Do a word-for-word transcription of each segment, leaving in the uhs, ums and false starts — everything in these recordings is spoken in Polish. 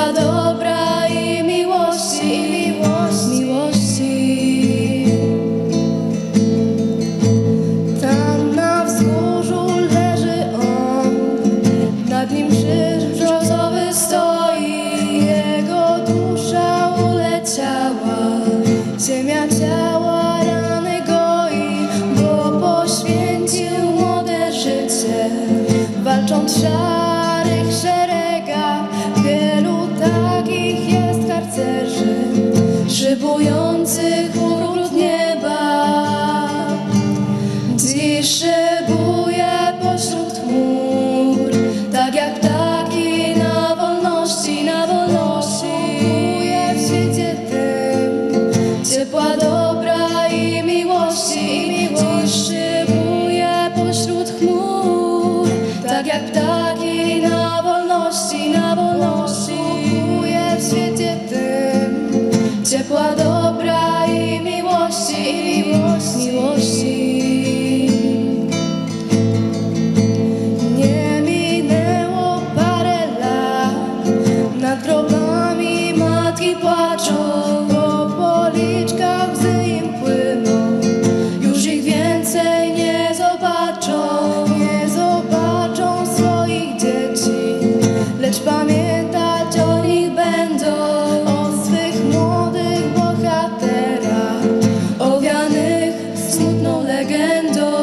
ciepła dobra i miłości, miłości, miłości. Tam na wzgórzu leży on, nad nim krzyż brzozowy stoi. Jego dusza uleciała, ziemia ciała rany goi, bo poświęcił młode życie, walcząc w szarych szeregach. Wielu takich jest harcerzy, szybujących u wrót nieba. Dziś szybuje pośród chmur, tak jak ptaki na wolności, na wolności. Szybuje w świecie tym ciepła dobra i miłości, i miłości. Dziś szybuje pośród chmur, tak jak ptaki na wolności, na wolności. Szybuje w świecie tym ciepła dobra i miłości, i miłości, miłości. Nie minęło parę lat, nad grobami matki płaczą, bo po policzkach łzy im płyną. Już ich więcej nie zobaczą, nie zobaczą swoich dzieci, lecz pamiętać o nich będą, o swych młodych bohaterach, owianych smutną legendą.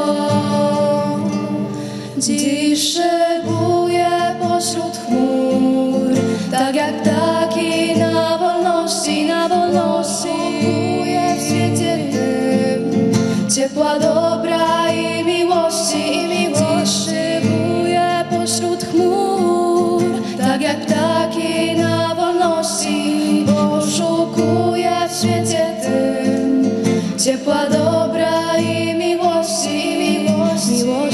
Dziś szybuje pośród chmur, tak jak ptaki na wolności, na wolności. Szybuje w świecie tym ciepła dobra i miłości, i miłości. Dziś szybuje pośród chmur, tak jak ptaki na wolności. Poszukuje w świecie tym ciepła dobra i miłości, i miłości, miłości.